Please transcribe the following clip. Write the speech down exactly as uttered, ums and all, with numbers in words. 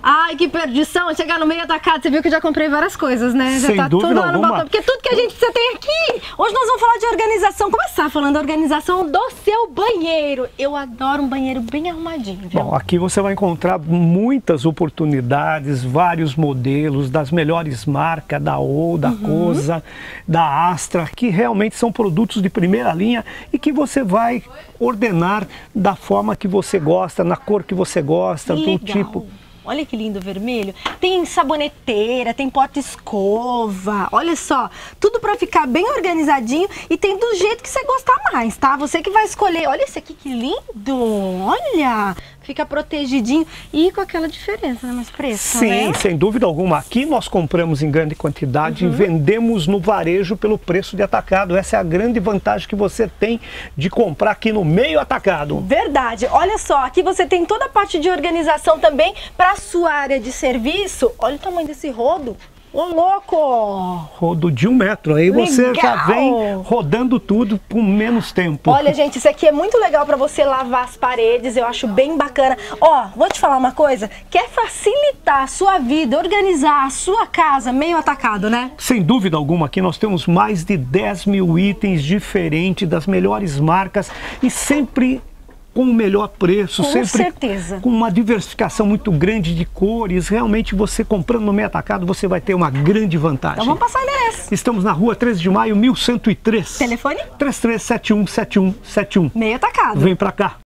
Ai, que perdição. Chegar no meio atacado, você viu que eu já comprei várias coisas, né? Já Sem tá dúvida tudo lá no alguma. balcão. Porque tudo que a gente precisa tem aqui. Hoje nós vamos falar de organização. Começar falando da organização do seu banheiro. Eu adoro um banheiro bem arrumadinho, viu? Bom, aqui você vai encontrar muitas oportunidades, vários modelos das melhores marcas, da O, da Uhum. Cosa, da Astra, que realmente são produtos de primeira linha e que você vai ordenar da forma que você gosta, na cor que você gosta, do Legal. tipo. Olha que lindo vermelho. Tem saboneteira, tem porta-escova. Olha só, tudo pra ficar bem organizadinho e tem do jeito que você gostar mais, tá? Você que vai escolher. Olha esse aqui que lindo. Olha, fica protegidinho e com aquela diferença, né? Mais preço, Sim, né? sem dúvida alguma. Aqui nós compramos em grande quantidade Uhum. e vendemos no varejo pelo preço de atacado. Essa é a grande vantagem que você tem de comprar aqui no meio atacado. Verdade. Olha só, aqui você tem toda a parte de organização também para sua área de serviço. Olha o tamanho desse rodo. Ô, louco! Rodo de um metro. Aí você já Legal! vem rodando tudo por menos tempo. Olha, gente, isso aqui é muito legal para você lavar as paredes, eu acho bem bacana. Ó, vou te falar uma coisa, quer facilitar a sua vida, organizar a sua casa, meio atacado, né? Sem dúvida alguma, aqui nós temos mais de dez mil itens diferentes, das melhores marcas e sempre com o melhor preço, Com sempre certeza. com uma diversificação muito grande de cores. Realmente você comprando no meio atacado, você vai ter uma grande vantagem. Então vamos passar o endereço. Estamos na rua treze de maio, mil cento e três. Telefone? três três sete um sete um sete um. Meio atacado. Vem pra cá.